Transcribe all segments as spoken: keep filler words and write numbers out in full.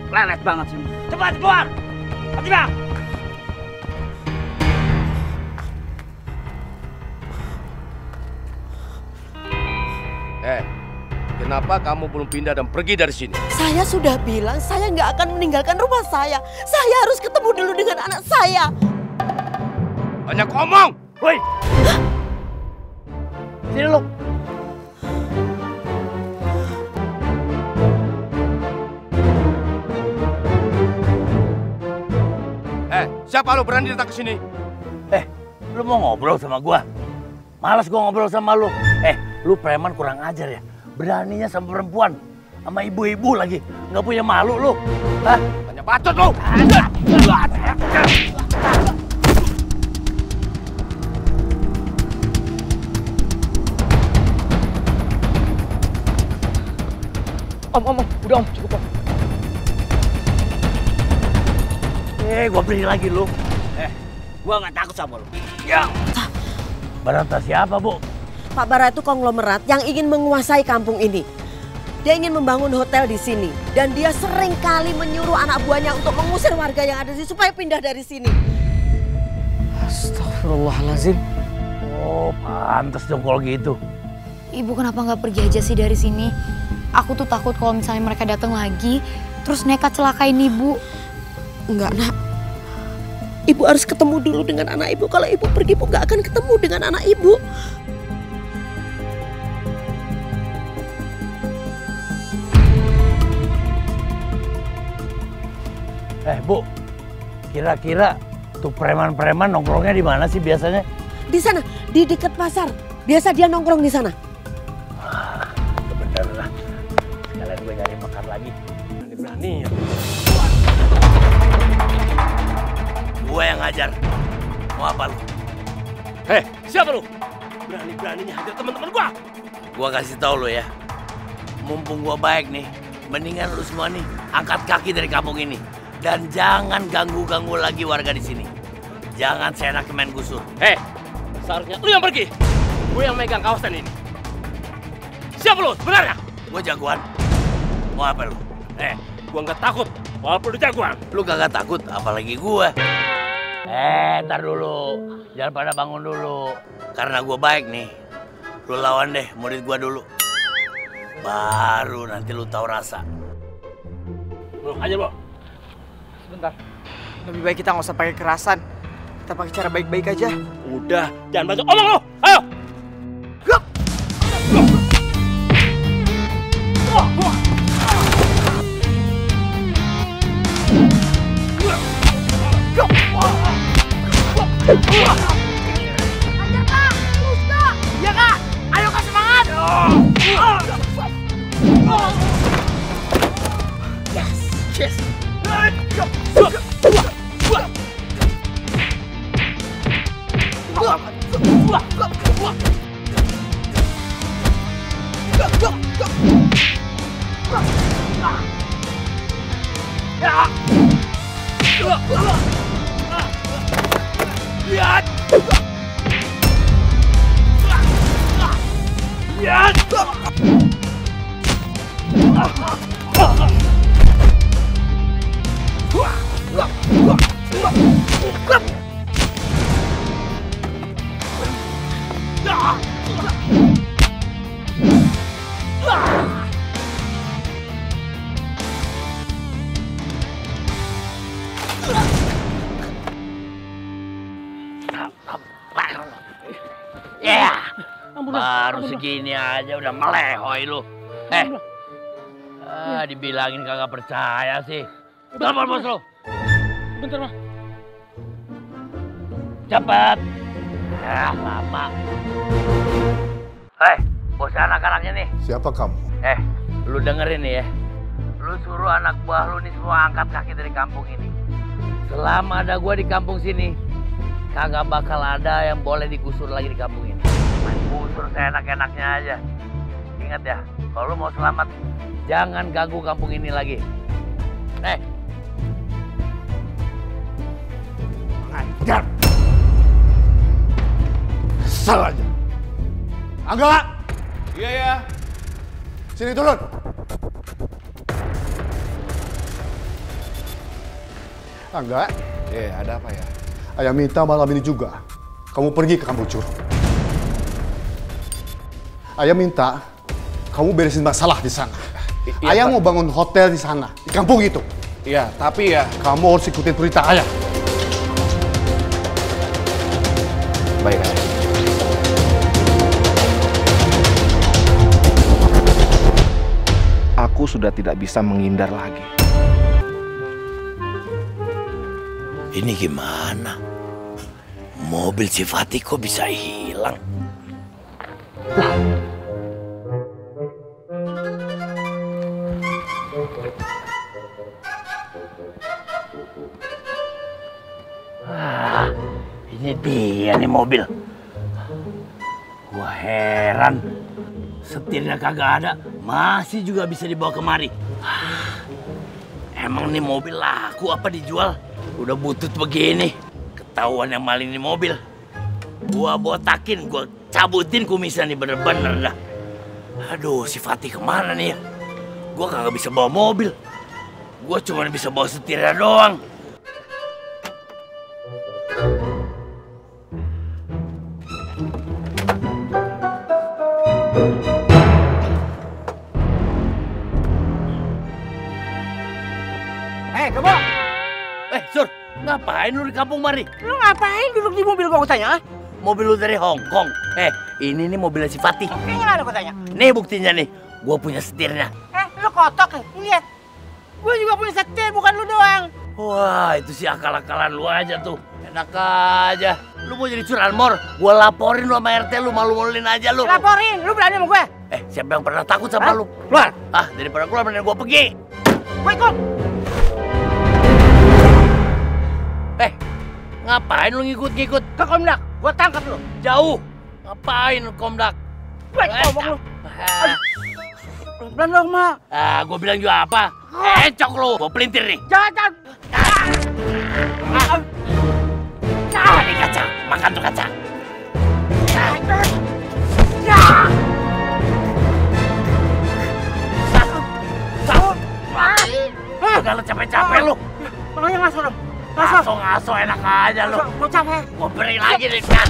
Lelet banget sih. Cepat keluar. Hati bang. Eh, kenapa kamu belum pindah dan pergi dari sini? Saya sudah bilang saya nggak akan meninggalkan rumah saya. Saya harus ketemu dulu dengan anak saya. Banyak ngomong. Woi. Sini lu. Eh, siapa lu berani datang ke sini? Eh, lu mau ngobrol sama gua? Malas gua ngobrol sama lu. Eh, lu preman kurang ajar ya. Beraninya sama perempuan, sama ibu-ibu lagi. Nggak punya malu lu. Hah? Banyak bacot lu. Om, om, om, udah om, cukup om. Eh, gua beri lagi lu. Eh, gua nggak takut sama lu. Ya. Barata siapa, Bu? Pak Bara itu konglomerat yang ingin menguasai kampung ini. Dia ingin membangun hotel di sini. Dan dia sering kali menyuruh anak buahnya untuk mengusir warga yang ada di sini supaya pindah dari sini. Astagfirullahaladzim. Oh, pantas dong kalau gitu. Ibu kenapa nggak pergi aja sih dari sini? Aku tuh takut kalau misalnya mereka datang lagi, terus nekat celakain ibu. Enggak, nak. Ibu harus ketemu dulu dengan anak ibu. Kalau ibu pergi, ibu nggak akan ketemu dengan anak ibu. Eh, Bu. Kira-kira tuh preman-preman nongkrongnya di mana sih biasanya? Di sana, di dekat pasar. Biasa dia nongkrong di sana. Ah, bener lah. Sekalian gue nyari makan lagi. Berani-berani ya. Gue yang ngajar. Mau apa lu? Hei, siapa lu? Berani-beraninya hajar teman-teman gua. Gua kasih tau lu ya. Mumpung gua baik nih, mendingan lu semua nih angkat kaki dari kampung ini. Dan jangan ganggu-ganggu lagi warga di sini. Jangan seenaknya main gusur. Hei, seharusnya lu yang pergi. Gue yang megang kawasan ini. Siapa lu sebenarnya? Gua jagoan. Mau apa lu? Eh, gua nggak takut. Walaupun lu jagoan. Lu kagak takut, apalagi gua. Eh, ntar dulu. Jangan pada bangun dulu. Karena gua baik nih. Lu lawan deh murid gua dulu. Baru nanti lu tahu rasa. Lu aja, Bu. Sebentar. Lebih baik kita nggak usah pakai kekerasan. Kita pakai cara baik-baik aja. Udah, jangan banyak omong lu. Ayo. Ajar Kak, terus Kak. Iya Kak, ayo Kak semangat. Yes, yes. Lihat. Lihat. Ya, baru segini aja udah melehoi lu. Eh, ah, dibilangin kagak percaya sih. Telepon bos lu. Bentar, Mah. Cepet. Ya, lama. Hei, bos anak-anaknya nih. Siapa kamu? Eh, lu dengerin nih ya. Lu suruh anak buah lu nih semua angkat kaki dari kampung ini. Selama ada gua di kampung sini, kagak bakal ada yang boleh digusur lagi di kampung ini. Main gusur seenak-enaknya aja. Ingat ya, kalau lu mau selamat, jangan ganggu kampung ini lagi. Eh. Ajar. Kesel aja. Angga! Iya, ya. Sini turun. Angga, Eh, ada apa ya? ayah minta malam ini juga kamu pergi ke kampung Curug. Ayah minta kamu beresin masalah di sana. I- iya, ayah Pak. mau bangun hotel di sana, di kampung itu. Iya, tapi ya... Kamu harus ikutin perintah ayah. Baik, Ayah. Aku sudah tidak bisa menghindar lagi. Ini gimana? Mobil si Fatih kok bisa hilang? Ah, ini dia nih mobil. Gua heran. Setirnya kagak ada, masih juga bisa dibawa kemari. Ah, emang nih mobil laku apa dijual? Udah butut begini, ketahuan yang maling nih mobil. Gua botakin, gua cabutin kumisnya nih bener-bener dah. Aduh, si Fatih kemana nih ya? Gua kagak bisa bawa mobil. Gua cuma bisa bawa setirnya doang. Eh, Kebo! Eh, Sur, ngapain lu di kampung mari? Lu ngapain duduk di mobil gua, aku tanya? Mobil lu dari Hong Kong. Eh, ini nih mobilnya si Fatih. Kayaknya mana aku tanya? Nih buktinya nih, gua punya setirnya. Eh, lu kotok ya? Lihat. Gua juga punya setir, bukan lu doang. Wah, itu sih akal-akalan lu aja tuh. Enak aja. Lu mau jadi curanmor? Gua laporin lu sama R T lu, malu-maluin aja lu. Laporin, lu berani sama gue? Eh, siapa yang pernah takut sama Hah? lu? Keluar. Ah, daripada keluar mending gua pergi. Gue ikut. Eh, ngapain lu ngikut-ngikut? Ke Komdak, gua tangkap lu. Jauh. Ngapain lu, Komdak? Gue ngomong lu. Ah, Pelan dong, Mak. ah, gua bilang juga apa? Encok lu, gua pelintir nih. Jangan, jangan. Ah, ah, ini kaca, makan tuh kaca. Udah lu capek-capek lu. Makanya ngaso dong. Ngaso. Ngaso-ngaso enak aja lu. Gue capek. Gua beri lagi nih kan.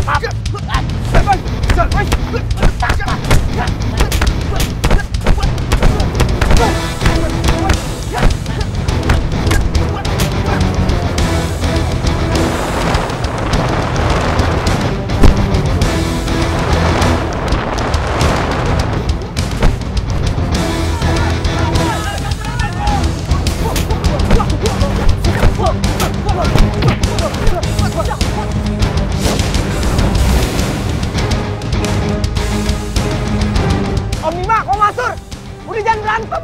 Om Bima, Om Masur. Udah jangan berantem.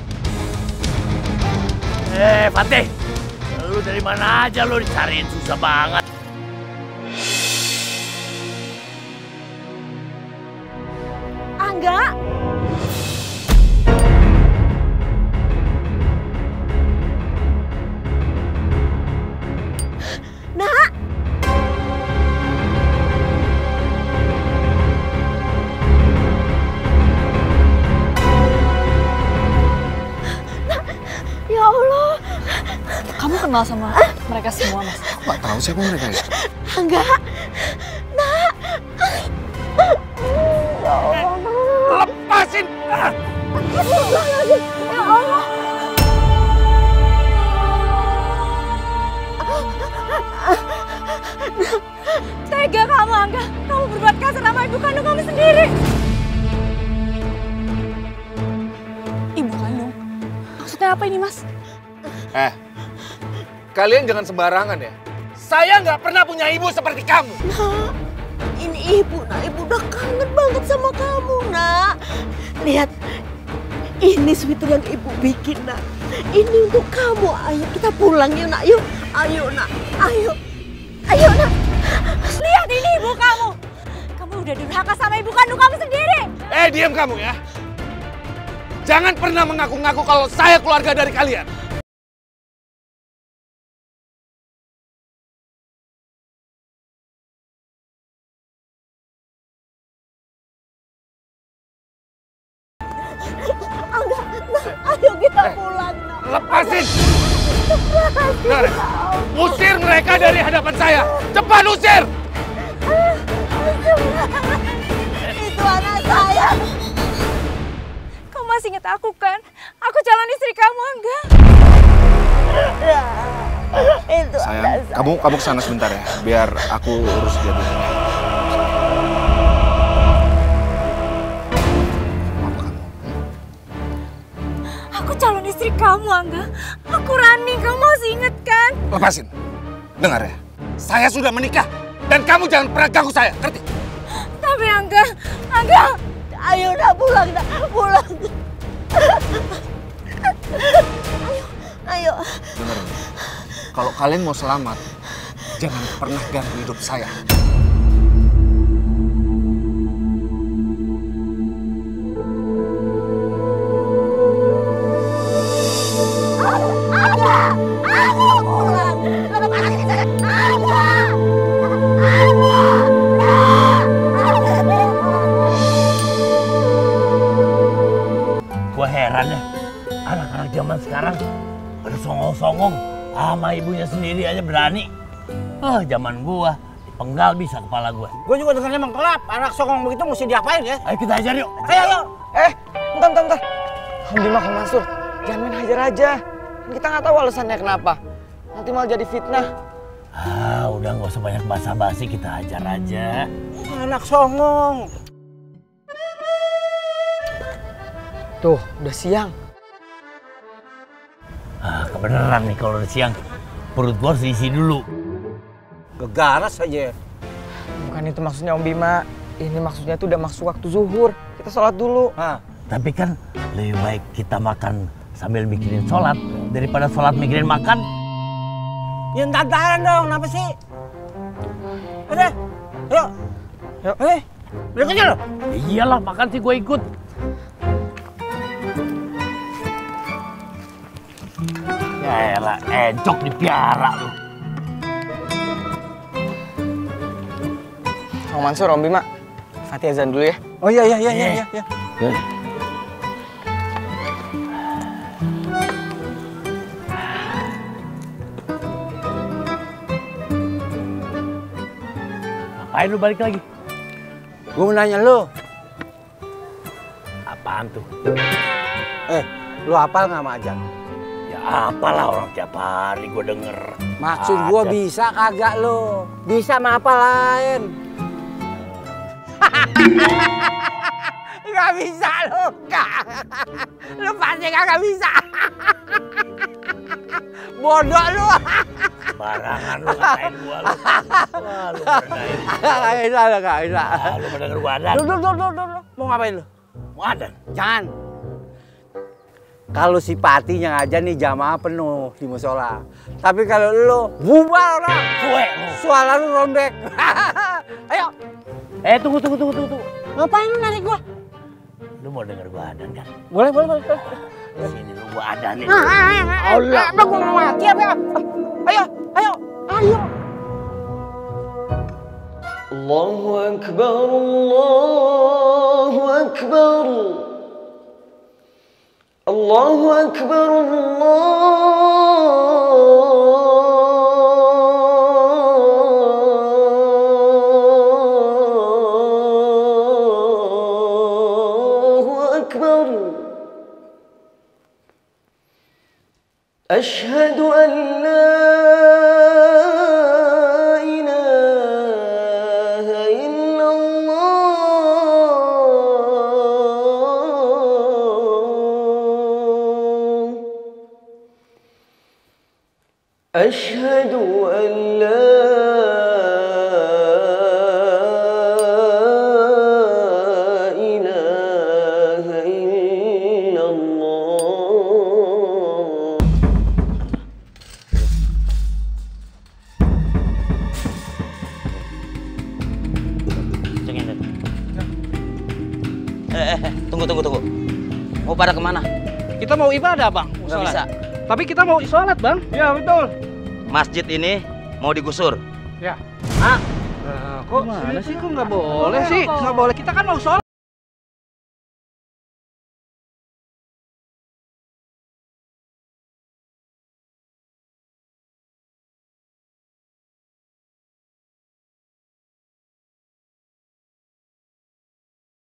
Eh, Fatih. Lu dari mana aja lu dicariin susah banget. Angga. Nak. Ya Allah. Kamu kenal sama mereka semua, Mas? Aku nggak tahu siapa mereka ya. Angga. Nak. Ya Allah. Lepasin. Ah. Ya Allah. Tega kamu, Angga. Kamu berbuat kasar sama ibu kandung kamu sendiri. Ibu kandung? Maksudnya apa ini, Mas? Eh, kalian jangan sembarangan ya. Saya nggak pernah punya ibu seperti kamu. Nak, ini ibu, nak. Ibu udah kangen banget sama kamu, nak. Lihat, ini sweater yang ibu bikin, nak. Ini untuk kamu. Ayo kita pulang yuk, nak. Yuk, ayo, nak. Ayo, ayo, nak. Lihat ini ibu kamu. Kamu udah durhaka sama ibu kandung kamu sendiri. Eh, diam kamu ya. Jangan pernah mengaku-ngaku kalau saya keluarga dari kalian. Angga, nak. Ayo kita pulang, nak. Lepasin! Dengar ya? Usir mereka dari hadapan saya. Cepat usir! Itu anak saya. Kau masih ingat aku kan? Aku calon istri kamu, Angga. Itu Sayang, anak saya. kamu kamu kesana sebentar ya, biar aku urus dia dulu. Apa kamu? Aku calon istri kamu, Angga. Aku Rani, kamu masih ingat kan? Lepasin. Dengar ya, saya sudah menikah dan kamu jangan pernah ganggu saya, ngerti? Tapi Angga, Angga. Ayo nak pulang, nak pulang. Ayo, ayo. Dengar ya, kalau kalian mau selamat, jangan pernah ganggu hidup saya. Gua heran ya, anak-anak zaman sekarang pada songong-songong sama ibunya sendiri aja berani. Ah, zaman gua dipenggal bisa kepala gua. Gue juga dengarnya mengkelap. Anak songong begitu mesti diapain ya? Ayo kita ajar yuk. Ayo, ayo. Eh, bentar, bentar, bentar. Om Bima, Kang Mansur, jangan main hajar aja. Kita nggak tahu alasannya kenapa. Nanti malah jadi fitnah. Ah, udah nggak usah banyak basa-basi, kita ajar aja. Anak songong. Tuh, udah siang. Ah, kebenaran nih kalau udah siang. Perut gua harus diisi dulu. Gegaras aja. Bukan itu maksudnya Om Bima. Ini maksudnya tuh udah masuk waktu zuhur. Kita sholat dulu. Hah. Tapi kan lebih baik kita makan sambil mikirin sholat daripada sholat mikirin makan. Ya ntar-ntaran dong, kenapa sih? Udah, yuk. Yuk. Eh, udah kerja lo? Ya iyalah, makan sih gue ikut. Ya elah, encok dipiara lu. Kang Mansur, Om Bima. Fatih azan dulu ya. Oh iya, iya, iya, iya, iya. iya. Eh. Ngapain lu balik lagi? Gue mau nanya lo. Apaan tuh? Eh, lu hafal nggak sama Ajan? Ya apalah, orang tiap hari gue denger. Maksud gue Ajan. bisa kagak lo? Bisa sama apa lain? Gak bisa lo, gak. Lu pasti kagak bisa. Bodoh lu. Barangan lu ngatain gua lu. Wah, lu berendahin. Gak bisa lo, gak bisa. Ah, lu mendenger gua adan. Duh, duh, duh, duh, duh. Mau ngapain lu? Mau adan? Jangan. Kalau si Patinya aja nih jamaah penuh di musola. Tapi kalau lu bubar orang. Suwe lu. Suara lu rombek. Ayo. Eh, tunggu, tunggu, tunggu, tunggu. Ngapain lu narik gua? Lu mau denger gua adan kan? Boleh, boleh, boleh. Sini lu gua adanin. Allah. Apa gua mau mati apa? Ayo, ayo, ayo. Allahu Akbar, Allahu Akbar. Allahu Akbar, Allahu Akbar. أشهد أن لا إله إلا الله أشهد أن لا إله إلا الله. Eh, eh, eh, tunggu, tunggu, tunggu. Mau pada kemana? Kita mau ibadah, Bang. Mau Nggak sholat. bisa. Tapi kita mau sholat, Bang. Ya, betul. Masjid ini mau digusur. Ya. Ah. Kok mana sih? Kok nggak boleh sih? Nggak boleh. Kita kan mau sholat.